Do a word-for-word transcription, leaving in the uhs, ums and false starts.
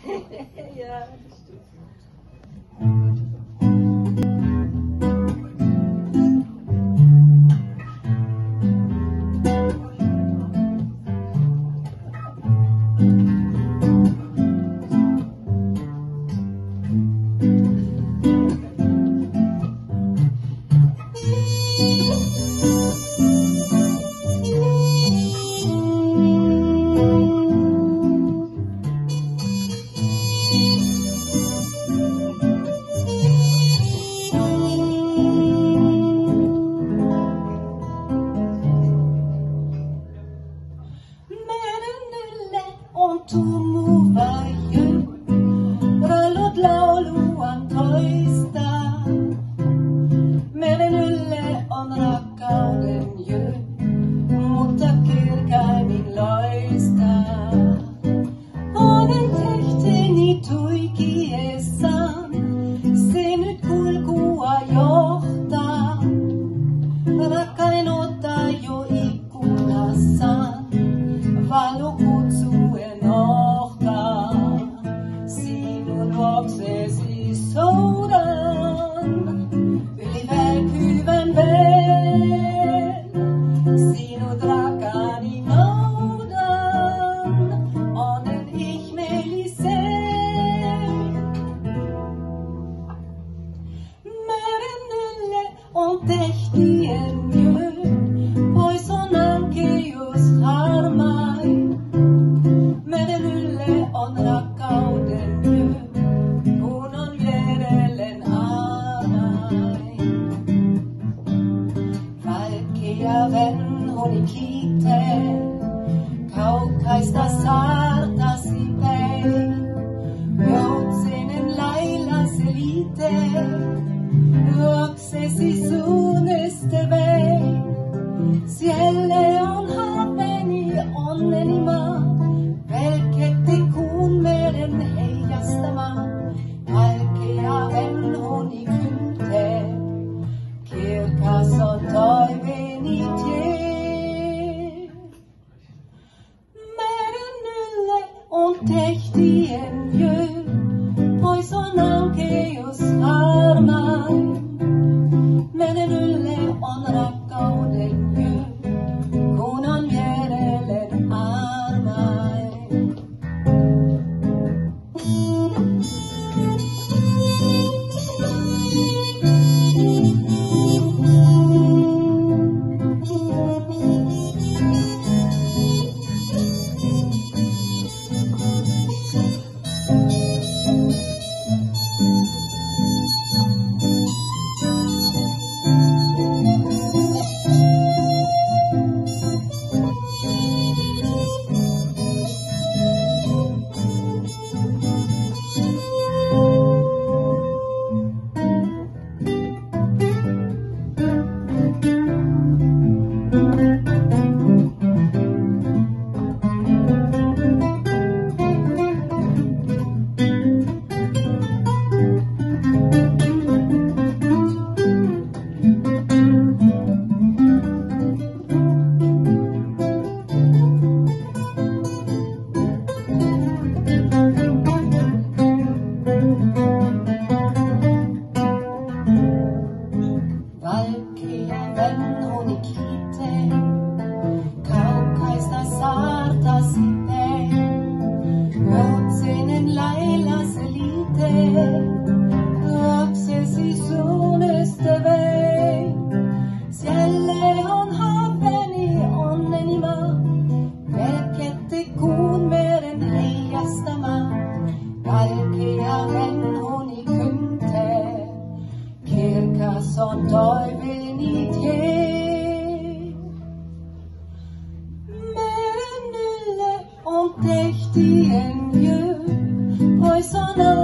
Ja, das stimmt. Tumuvaju, rallot laulu on toista. Meidän ylle on rakkauden jö, mutta kirkaimin loistaa. Olen tehteni tuikiessaan, se nyt kulkua johtaa. Rakkain ottaa jo ikkunassaan, valo kutsuen ohtaa. Sinun luoksesi soudan, yli välkyvän veen. Sinut rakkaani noudan, onnen ihmeellisen. Meren ylle on tehtien yö, pois on ankeus harmain. Meren ylle on rakkauden yö, kun on vierellen avain. Valkea venhoni kiitee, kaukaista saartasi päin. Joutsenen lailla se liitee, luoksesi suunnesta vein. Siellä on haaveni onneni maa, velketti kuun meren heijastama. Valkea venhoni kyntee, kirkas on toiveeni tie. Meren ylle on tehtien yö, pois on ankeus harmain. Meren ylle on rakkauden yö, kun on vierellen avain. Valkea venhoni kiitee, kaukaista saartasi päin. Joutsenen lailla se liitee, luoksesi suunnasta vein. Siellä on haaveni onneni maa, velketti kuun meren heijastama. Valkea venhoni kyntee, kirkas on toiveeni tie. Meren ylle on tehtien yö, pois on